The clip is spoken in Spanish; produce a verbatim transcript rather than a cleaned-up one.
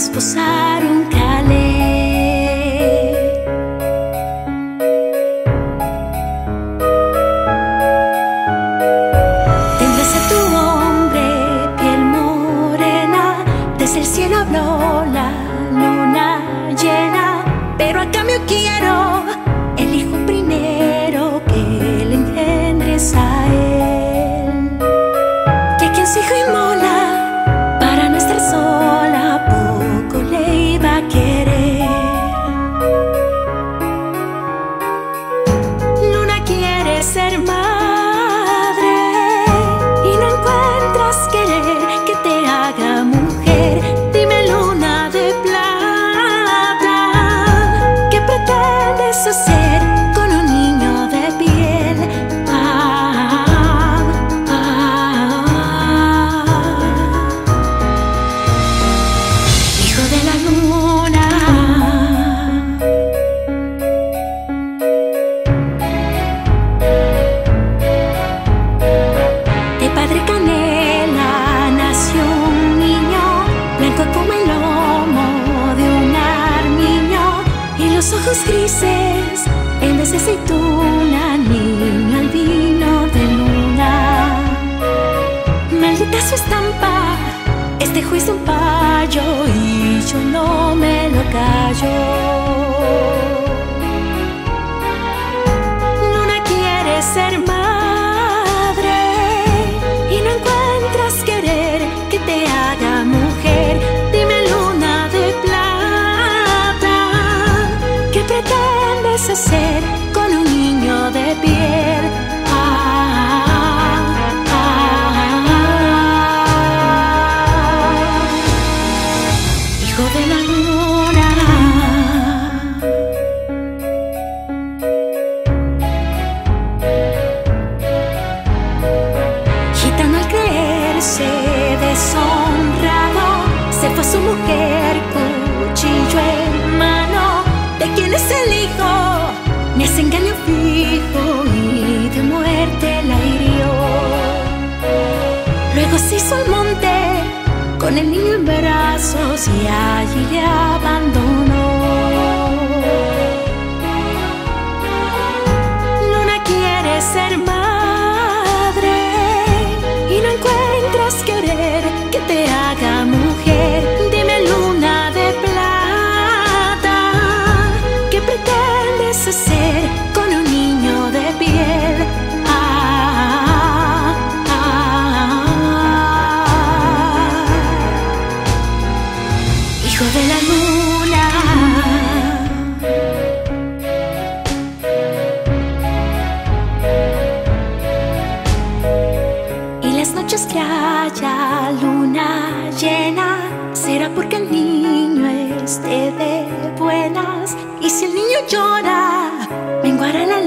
desposaron Caleb. Tendrás a tu hombre, piel morena, desde el cielo habló la luna llena, pero a cambio quiero el hijo primero que le engendres a él, que quien su hijo inmola para no estar sola, poco le iba a querer. Luna quiere ser madre y no encuentras querer que te haga mujer. Dime, luna de plata, ¿qué pretendes hacer con un niño de piel? Ah, ah, hijo de la luna. De padre canela nació un niño, blanco como el lomo de un armiño, y los ojos grises en vez de aceituna, niño albino de luna. Maldita su estampa, este juicio un payo, y yo no me lo callo. Luna quiere ser madre y no encuentras querer que te haga mujer. Dime, luna de plata, ¿qué pretendes hacer con un niño de piel? Ah, ah, ah, hijo de la luna. Gitano al creerse deshonrado, se fue a su mujer, cuchillo en mano. ¿De quién es el hijo? Me hace engaño fijo y de muerte la hirió. Luego se hizo al monte con el niño en brazos y allí le abandonó. Luna quiere ser madre y no encuentras querer que te haga mujer. Dime, luna de plata, ¿qué pretendes hacer con un niño de piel? Ah, ah, hijo de la luna. Y las noches que haya luna llena, será porque el niño esté de buenas. Y si el niño llora, menguará la